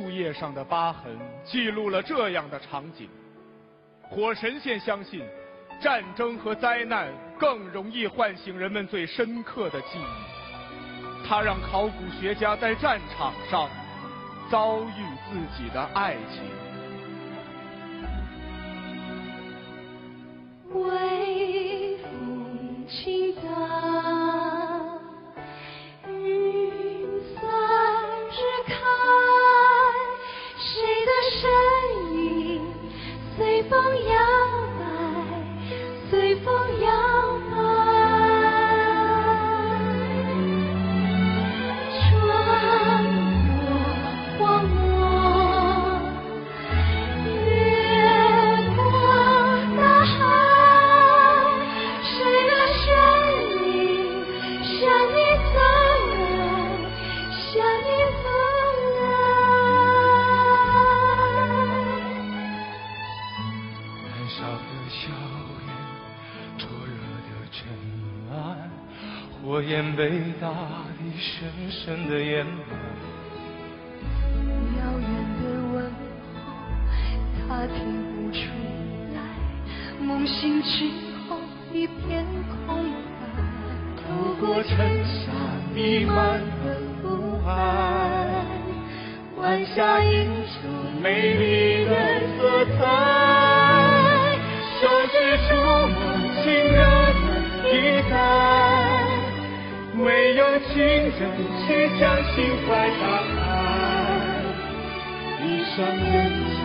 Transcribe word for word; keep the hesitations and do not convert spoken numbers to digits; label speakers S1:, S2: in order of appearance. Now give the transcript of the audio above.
S1: 树叶上的疤痕记录了这样的场景。火神仙相信，战争和灾难更容易唤醒人们最深刻的记忆。它让考古学家在战场上遭遇自己的爱情。
S2: 微风轻荡，云散日开，谁的身影随风摇摆，随风摇摆。穿过荒漠，越过大海，谁的身影向你走来，向你走
S3: 燃烧的硝烟，灼热的尘埃，火焰被大地深深的掩埋。
S2: 遥远的问候，他听不出来，梦醒之后一片空白。
S3: 透过尘沙弥漫的雾霭，晚霞映出美丽的色彩，手指触摸轻柔的衣带，唯有情人去将心怀大海，一双眼睛